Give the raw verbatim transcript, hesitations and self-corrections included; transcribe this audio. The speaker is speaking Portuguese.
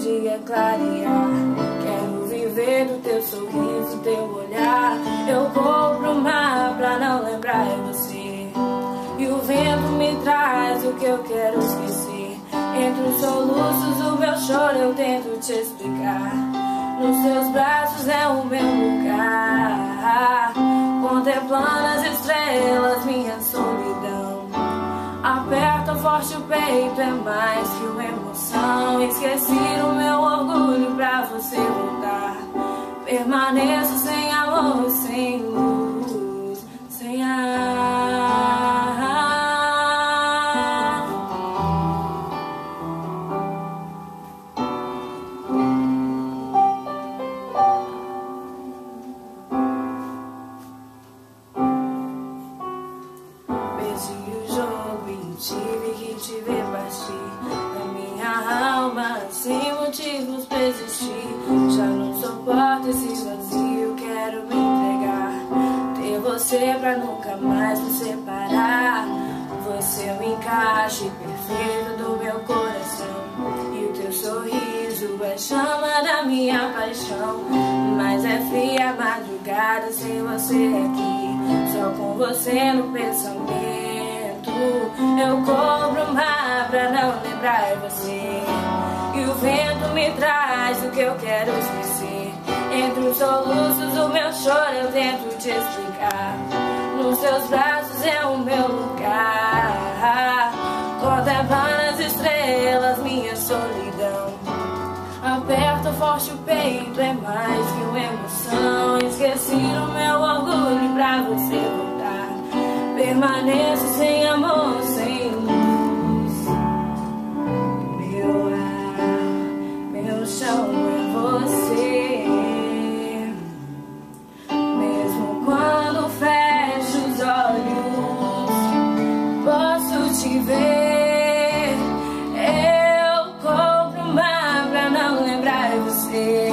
dia clarear. Quero viver do teu sorriso, teu olhar. Eu corro pro mar pra não lembrar você. E o vento me traz o que eu quero esquecer. Entre os soluços do meu choro eu tento te explicar. Nos seus braços é o meu lugar, contemplando as estrelas, minha solidão. Aperta forte o peito, é mais que uma emoção. Esqueci o meu orgulho pra você voltar. Permaneço sem amor, sem luz, sem ar. Tive que te ver partir da minha alma, sem motivos pra existir. Já não suporto esse vazio, quero me entregar. Ter você pra nunca mais me separar. Você é o encaixe perfeito do meu coração. E o teu sorriso é chama da minha paixão. Mas é fria a madrugada sem você aqui. Só com você no pensamento eu corro pro mar pra não lembrar você. E o vento me traz o que eu quero esquecer. Entre os soluços do meu choro eu tento te explicar. Nos seus braços é o meu lugar, contemplando as estrelas, minha solidão. Aperta forte o peito, é mais que uma emoção. Esqueci o meu orgulho pra você voltar. Permaneço sem amor, sem luz. Meu ar, meu chão é você. Mesmo quando fecho os olhos, posso te ver. Eu corro pro mar pra não lembrar você.